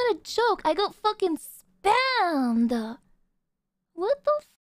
a joke. I got fucking spammed. What the